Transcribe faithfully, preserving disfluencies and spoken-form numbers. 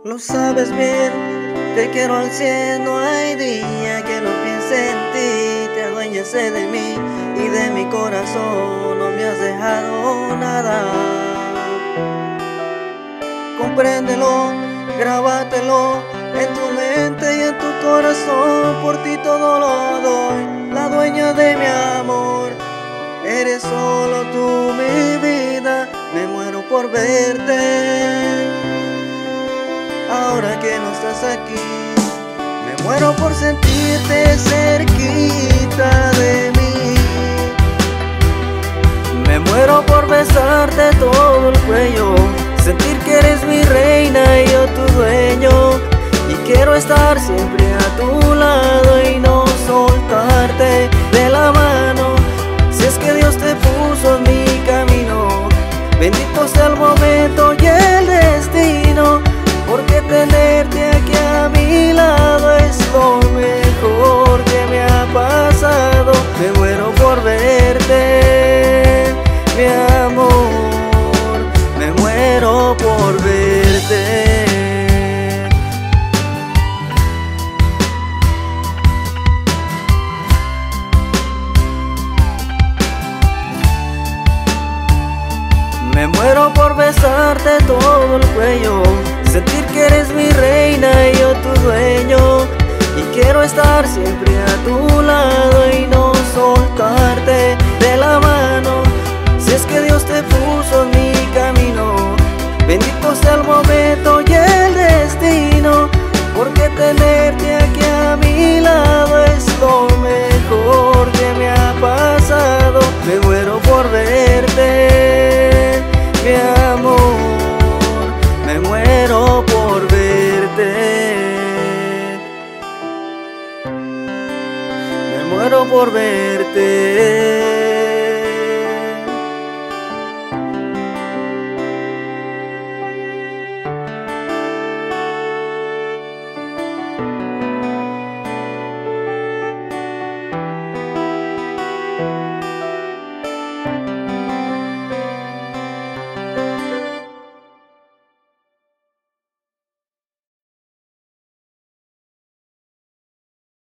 Lo sabes bien, te quiero al cien, no hay día que no piense en ti. Te adueñaste de mí y de mi corazón, no me has dejado nada. Compréndelo, grábatelo en tu mente y en tu corazón, por ti todo lo doy, la dueña de mi amor. Eres solo tú mi vida, me muero por verte. Ahora que no estás aquí, me muero por sentirte cerquita de mí. Me muero por besarte todo el cuello, sentir que eres mi reina y yo tu dueño. Y quiero estar siempre a tu lado y no soltarte de la mano. Si es que Dios te puso en mi camino, bendito sea el momento y el destino, porque tenerte aquí a mi lado es lo mejor que me ha pasado. Me muero por verte, mi amor, me muero por verte. Me muero por besarte todo el cuello, sentir que eres mi reina y yo tu dueño. Y quiero estar siempre a tu lado y no soltarte de la mano. Si es que Dios te puso en mi camino, bendito sea el momento y el destino, porque tenerte aquí a mi lado es lo mejor que me ha pasado. Me muero por verte.